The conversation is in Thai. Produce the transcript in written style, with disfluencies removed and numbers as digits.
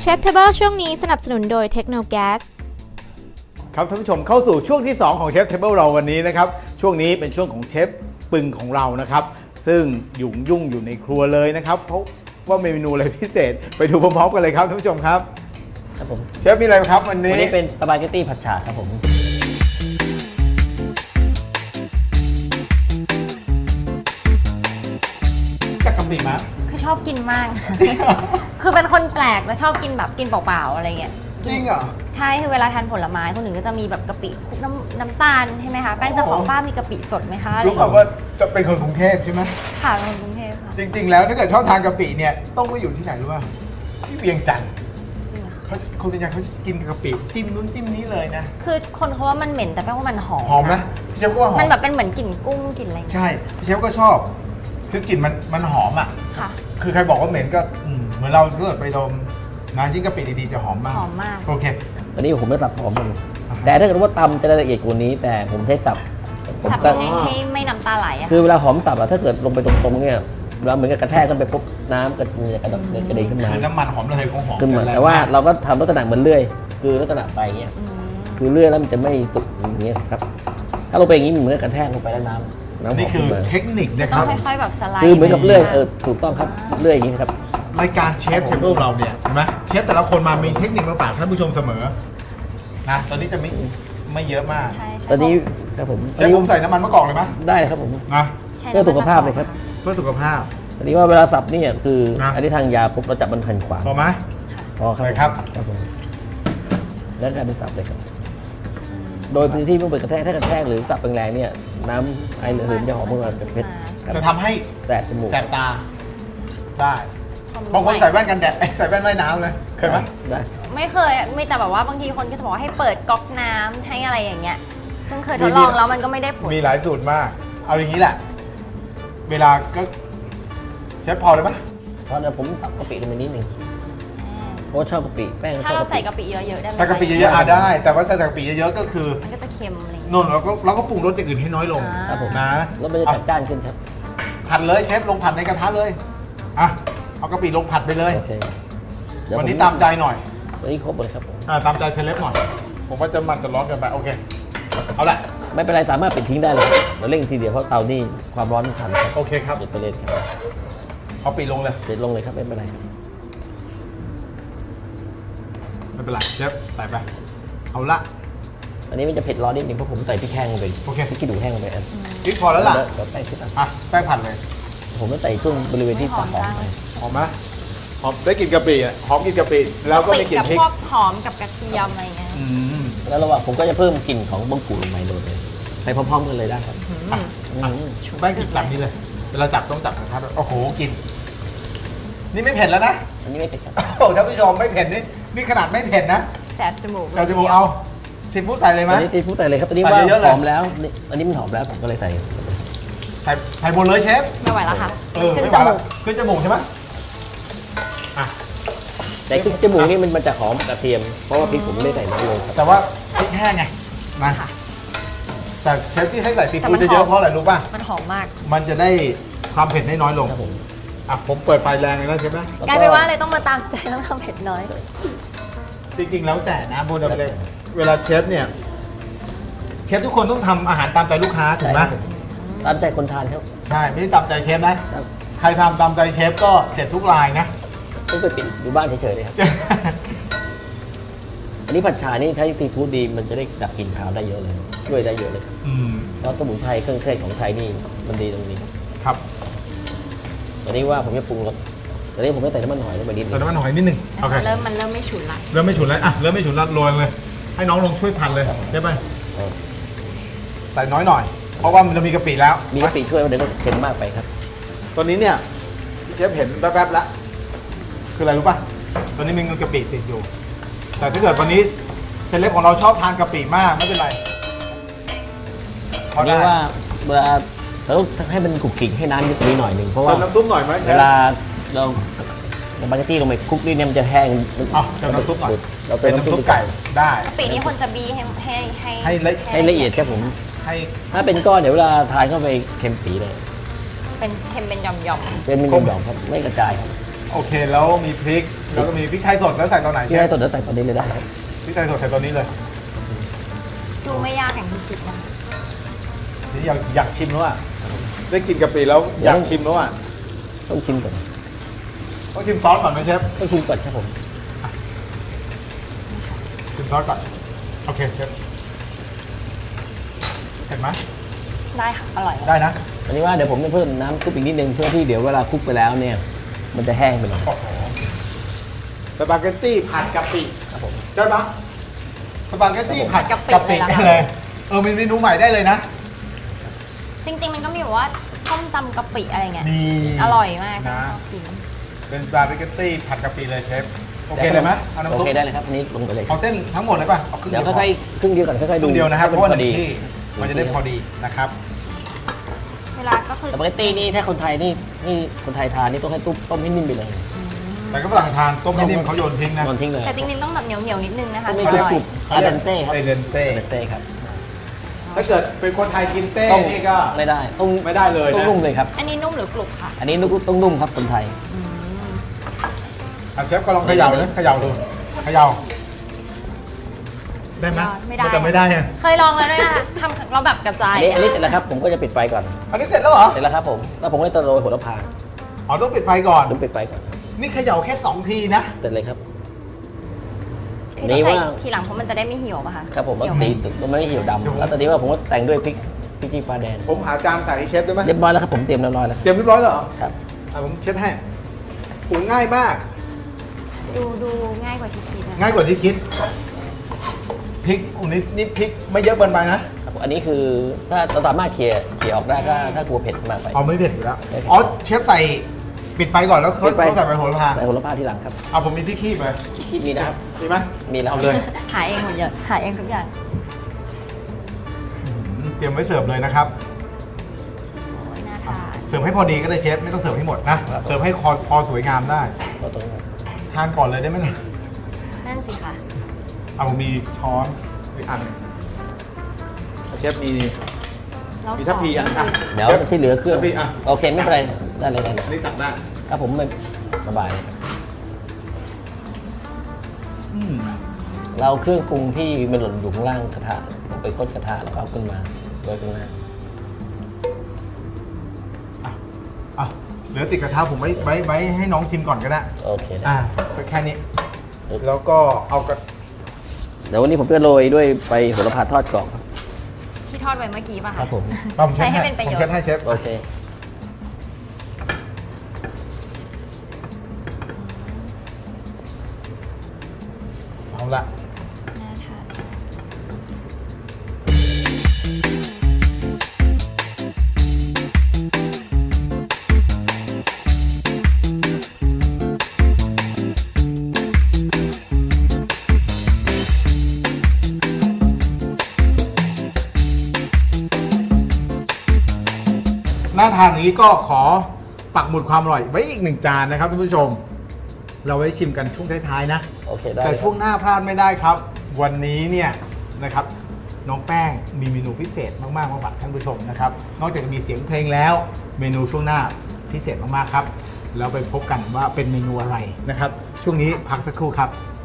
ฟเทเบิลช่วงนี้สนับสนุนโดยเทคโนแก๊สครับท่านผู้ชมเข้าสู่ช่วงที่2ของเชฟเทเบิลเราวันนี้นะครับช่วงนี้เป็นช่วงของเชฟปึงของเรานะครับซึ่งยุ่งอยู่ในครัวเลยนะครับเพราะว่าเมนูอะไรพิเศษไปดูพร้อมๆกันเลยครับท่านผู้ชมครับครับผมเชฟมีอะไรครับวันนี้เป็นสปาเกตตี้ผัดฉ่าครับผมจักกะปิมั้ยคือชอบกินมาก คือเป็นคนแปลกและชอบกินแบบกินเปล่าๆอะไรเงี้ยจริงเหรอใช่คือเวลาทานผลไม้คนหนึ่งก็จะมีแบบกะปิคลุกน้ำตาลใช่ไหมคะแป้งจะขอป้ามีกะปิสดไหมคะรู้ว่าจะเป็นคนกรุงเทพใช่ไหมค่ะเป็นคนกรุงเทพค่ะจริงๆแล้วถ้าเกิดชอบทานกะปิเนี่ยต้องไปอยู่ที่ไหนรู้ป่ะที่เวียงจันทร์คนเวียงจันทร์เขากินกะปิจิ้มนู้นจิ้มนี้เลยนะคือคนเขาว่ามันเหม็นแต่แป้งว่ามันหอมนะเชฟก็ว่าหอมมันแบบเป็นเหมือนกลิ่นกุ้งกลิ่นอะไรใช่เชฟก็ชอบคือกลิ่นมันหอมอ่ะค่ะคือใครบอกว่าเหม็นก็เหมือนเราเกิดไปดมนะยิ่งกะปิดีๆจะหอมมากหอมมากโอเคตอนนี้ผมไม่สับหอมมันแต่ถ้าเกิดว่าตำจะละเอียดกว่านี้แต่ผมใช้สับยังไงให้ไม่น้ำตาไหลอะคือเวลาหอมสับอะถ้าเกิดลงไปตรงๆเนี่ยเวลาเหมือนกับกระแทกกันไปปุ๊บน้ำกระเด็นขึ้นมาคือน้ำมันหอมระเหยของหอมขึ้นมาแต่ว่าเราก็ทำลักษณะเหมือนเลื่อยคือลักษณะไปเงี้ยคือเลื่อยแล้วมันจะไม่สุกอย่างเงี้ยครับถ้าลงไปอย่างนี้เหมือนกระแทกลงไปแล้วน้ำนี่คือเทคนิคนะครับต้องค่อยๆแบบสไลด์คือเหมือนกับเลื่อยถูกต้องครับเลื่อยอย่างนี้ครับรายการเชฟเทเบิลเราเนี่ยเห็นไหมเชฟแต่ละคนมามีเทคนิคมาฝากท่านผู้ชมเสมอนะตอนนี้จะไม่เยอะมากตอนนี้ครับผมเชฟผมใส่น้ำมันมะกอกเลยไหมได้ครับผมนะเพื่อสุขภาพเลยครับเพื่อสุขภาพอันนี้ว่าเวลาสับนี่คืออันนี้ทางยาปุ๊บเราจับมันหันขวาพอไหมพอครับแล้วกลายเป็นสับเลยครับโดยพื้นที่เมื่อเปิดกระแทกถ้ากระแทกหรือสับแรงๆเนี่ยน้ำไอระเหยจะหอมเมื่อมันเป็นเพชรจะทำให้แสบจมูกแสบตาได้บางคนใส่แว่นกันแดดใส่แว่นว่ายน้ำเลยเคยไหมได้ไม่เคยมีแต่แบบว่าบางทีคนก็จะบอกให้เปิดก๊อกน้ำให้อะไรอย่างเงี้ยซึ่งเคยทดลองแล้วมันก็ไม่ได้ผลมีหลายสูตรมากเอาอย่างนี้แหละเวลาก็เชฟพอเลยปะเพราะเดี๋ยวผมตักกะปิลงไปนิดนึงเพราะชอบกะปิแป้งถ้าเราใส่กะปิเยอะๆได้ไหมใส่กะปิเยอะๆได้แต่ว่าใส่กะปิเยอะๆก็คือมันก็จะเค็มอะไรอย่างเงี้ยนู่นเราก็ปรุงรสอย่างอื่นให้น้อยลงครับผมนะแล้วมันจะจัดจ้านขึ้นครับผัดเลยเชฟลงผัดในกระทะเลยอ่ะเอากะปิลงผัดไปเลยวันนี้ตามใจหน่อยวันนี้ครบเลยครับผมตามใจเซเลบหน่อยผมว่าจะมันจะร้อนเกินไปโอเคเอาละไม่เป็นไรสามารถปิดทิ้งได้เลยเราเร่งทีเดียวเพราะเตานี่ความร้อนทันครับโอเคครับเดี๋ยวไปเลยครับเอาปิดลงเลยปิดลงเลยครับไม่เป็นไรไม่เป็นไรเชฟใส่ไปเอาละอันนี้มันจะเผ็ดร้อนนิดนึงเพราะผมใส่พริกแห้งลงไปโอเคพริกขี้หนูแห้งลงไปอันพริกพอแล้วล่ะแป้งขึ้นแป้งผัดเลยผมต้องใส่ช่วงบริเวณที่หอมหอมไหมหอมได้กลิ่นกะปิอ่ะหอมกลิ่นกะปิแล้วก็ได้กลิ่นพริกพวกหอมกับกระเทียมอะไรเงี้ยแล้วระหว่างผมก็จะเพิ่มกลิ่นของบะกรูดลงไปโดยใส่พร้อมๆกันเลยได้ครับแป้งกลิ่นแบบนี้เลยเวลาจับต้องจับนะครับโอ้โหกลิ่นนี่ไม่เผ็ดแล้วนะอันนี้ไม่เผ็ดครับโอ้ท่านผู้ชมไม่เผ็ดนี่ขนาดไม่เผ็ดนะแสบจมูกเอาซีฟู้ดใส่เลยไหมซีฟู้ดใส่เลยครับตอนนี้ว่าหอมแล้วอันนี้มันหอมแล้วผมก็เลยใส่หมดเลยเชฟไม่ไหวแล้วค่ะขึ้นจมูกใช่ไหมแต่ขึ้นจมูกนี่มันจะหอมกระเทียมเพราะว่าพริกผมไม่ได้ใส่น้อยลงแต่ว่าพริกแห้งไงนะแต่เชฟที่ให้ใส่ซีฟู้ดเยอะเพราะอะไรรู้ป่ะมันหอมมากมันจะได้ความเผ็ดได้น้อยลงครับผมเปิดไฟแรงเลยนะใช่ไหมกลายเป็นว่าอะไรต้องมาตามใจต้องทำเผ็ดน้อยจริงๆแล้วแต่นะพูดเลยเวลาเชฟเนี่ยเชฟทุกคนต้องทำอาหารตามใจลูกค้าถูกไหมตามใจคนทานครับใช่ไม่ได้ตามใจเชฟนะใครทำตามใจเชฟก็เสร็จทุกรายนะต้องไปปิดอยู่บ้านเฉยๆเลยครับอันนี้ผัดฉ่านี่ใช้ซีฟู้ดดีมันจะได้ดับกลิ่นคาวได้เยอะเลยช่วยได้เยอะเลยแล้วสมุนไพรเครื่องเทศของไทยนี่มันดีตรงนี้ครับตอนนี้ว่าผมจะปรุงรสตอนนี้ผมไม่ใส่น้ำมันหอยลงไปนิดนึงใส่น้ำมันหอยนิดนึงโอเคมันเริ่มไม่ฉุนละเริ่มไม่ฉุนแล้วเริ่มไม่ฉุนแล้วโรยเลยให้น้องลงช่วยพันเลยใช่ไหมใส่น้อยหน่อยเพราะว่ามันจะมีกะปิแล้วมีกะปิช่วยเดี๋ยวเค็มมากไปครับตอนนี้เนี่ยเชฟเห็นแป๊บๆแล้วคืออะไรรู้ป่ะตอนนี้มีเงินกะปิติดอยู่แต่ถ้าเกิดวันนี้เซเลบของเราชอบทานกะปิมากไม่เป็นไรเพราะว่าเวลาเราต้องให้มันกุกกิ่งให้น้ำนิดหน่อยหนึ่งเพราะว่าน้ำซุปหน่อยไหมเวลาเราสปาเกตตี้ลงไปคุกนี่มันจะแห้งเติมน้ำซุปหน่อยเราเป็นน้ำซุปไก่ได้กะปินี้คนจะบีให้ละเอียดครับผมถ้าเป็นก้อนเดี๋ยวเวลาทานเข้าไปเค็มปีเลยเป็นหย่อมๆเป็นหย่อมๆครับไม่กระจายครับโอเคอันนี้ว่าเวลาโอเคแล้วมีพริกแล้วก็มีพริกไทยสดแล้วใส่ตอนไหนที่เชให้ฟตัวเดี๋ยวใส่ตอนนี้เลยได้ครับพริกไทยสดใส่ตอนนี้เลยดูไม่ยากอย่างที่คิดนะนี่อยากชิมแล้วอ่ะได้กินกะปิแล้วอยากชิมแล้วอ่ะต้องชิมก่อนต้องชิมซอสก่อนไหมเชฟต้องชิมก่อนครับผมชิมซอสก่อนโอเคเชฟเห็นไหมได้ค่ะ อร่อยได้นะอันนี้ว่าเดี๋ยวผมจะเพิ่มน้ำซุปอีกนิดนึงเพื่อที่เดี๋ยวเวลาคลุกไปแล้วเนี่ย มันจะแห้งไปหน่อยโอ้โหสปาเกตตี้ผัดกะปิครับผมได้ปะสปาเกตตี้ผัดกะปิได้เลยเลล่ะยเป็นเมนูใหม่ได้เลยนะจริงๆ มันก็มีแบบว่าส้มตำกะปิอะไรเงี้ยนี่อร่อยมากนะชอบกินเป็นสปาเกตตี้ผัดกะปิเลยเชฟโอเคเลยไหมเอาน้ำโอซุปเคได้เลยครับอันนี้ลงไปเลยเอาเส้นทั้งหมดเลยป่ะเอาครึ่งเดี๋เดียยว วค่อยๆครึ่งเดียวก่อนค่อยๆคดูรึ่งเดียวนะครับเพให้ราะว่ามัหนนึ่พอง ดีที่มันจะได้พอดีนะครับเวลาก็คือสปาเกตตี้นี่ถ้าคนไทยนี่คนไทยทานนี่ต้องให้ต้มให้นิ่มไปเลยแต่ก็ฝรั่งทานต้มให้นิ่มเขาโยนทิ้งนะนอนทิ้งเลยแต่จริงๆ ต้องแบบเหนียวๆ นิดนึงนะคะต้องถึไม่งอใช่ร่อยกรุบอาเดนเต้ครับไอเดนเต้อาเดนเต้ครับถ้าเกิดเป็นคนไทยกินเต้ต้มนี่ก็ไม่ได้ต้องไม่ได้เลยต้องนะนุ่มเลยครับอันนี้นุ่มหรือกรุบค่ะอันนี้ต้องนุ่มครับคนไทยอืมอ่ะเชฟก็ลองเขย่าเลยเขย่าดูเขย่าได้ไหมไม่ได้แต่ไม่ได้เนี่ยเคยลองแล้วด้วยนะคะทำเราแบบกระจายอันนี้เสร็จแล้วครับผมก็จะปิดไฟก่อนอันนี้เสร็จแล้วเหรอเสร็จแล้วครับผมแล้วผมก็จะโรยโหระพาอ๋อต้องปิดไฟก่อนต้องปิดไฟก่อนนี่เขย่าแค่2 ทีนะเสร็จเลยครับคือต้องใส่นี่ว่าทีหลังเพราะมันจะได้ไม่เหี่ยวป่ะคะครับผมว่าเหี่ยวไหตีสุดมันไม่เหี่ยวดำแล้วตอนนี้ว่าผมก็แต่งด้วยพริกชี้ฟ้าแดงผมหาจานใส่ให้เชฟได้ไหมเรียบร้อยแล้วครับผมเตรียมเรียบร้อยแล้วเตรียมเรียบร้อยแล้วเหรอครับอ่ะผมเช็ดให้ปรุงง่ายมากดูง่ายกว่าที่คิดนะง่ายกว่าที่คิดพริกอุ้ยนี่พริกไม่เยอะเกินไปนะครับอันนี้คือถ้าเราสามารถเขี่ยออกได้ก็ถ้ากลัวเผ็ดมากไปเอาไม่เผ็ดอยู่แล้วไม่เผ็ดอ๋อเชฟใส่ปิดไฟก่อนแล้วเขาปิดไฟใส่ใบโหระพาใส่โหระพาทีหลังครับเอาผมมีที่คีบเลยที่มีนะครับมีไหมมีแล้วเอาเลยหาเองหมดเลยหาเองทุกอย่างเตรียมไว้เสิร์ฟเลยนะครับโอ้ยน่าทานเสิร์ฟให้พอดีก็ได้เชฟไม่ต้องเสิร์ฟให้หมดนะเสิร์ฟให้พอสวยงามได้ก็ตรงนี้ทานก่อนเลยได้ไหมเนี่ยนั่นสิค่ะเอาผมมีช้อนอีกอันหนึ่งเชฟมีแล้วมีทัพพีอันอ่ะเดี๋ยวที่เหลือเครื่องทัพพีอ่ะโอเคไม่เป็นไรได้เลยได้เลยอันนี้ตักได้ครับผมมันสบายเลยครับอืมเราเครื่องปรุงที่มันหล่นอยู่ข้างล่างกระทะลงไปก้นกระทะแล้วก็เอาขึ้นมาโรยข้างล่างอ่ะเหลือติดกระทะผมไว้ให้น้องชิมก่อนก็ได้โอเคได้ก็แค่นี้ แล้วก็เอากระเดี๋ยววันนี้ผมจะโรยด้วยใบโหระพาทอดกรอบครับที่ทอดไว้เมื่อกี้ป่ะคคะรับผมผมใช้ให้เป็นประโยชน์ผมเช็ดให้เชฟโอเคเอาละน่าทานหน้าทานนี้ก็ขอปักหมุดความอร่อยไว้อีก1 จานนะครับท่านผู้ชม เราไว้ชิมกันช่วงท้ายๆนะโอเคได้แต่ช่วงหน้าพลาดไม่ได้ครับ วันนี้เนี่ยนะครับน้องแป้งมีเมนูพิเศษมากๆมาฝากท่านผู้ชมนะครับนอกจากจะมีเสียงเพลงแล้วเมนูช่วงหน้าพิเศษมากๆครับแล้วไปพบกันว่าเป็นเมนูอะไรนะครับช่วงนี้พักสักครู่ครับ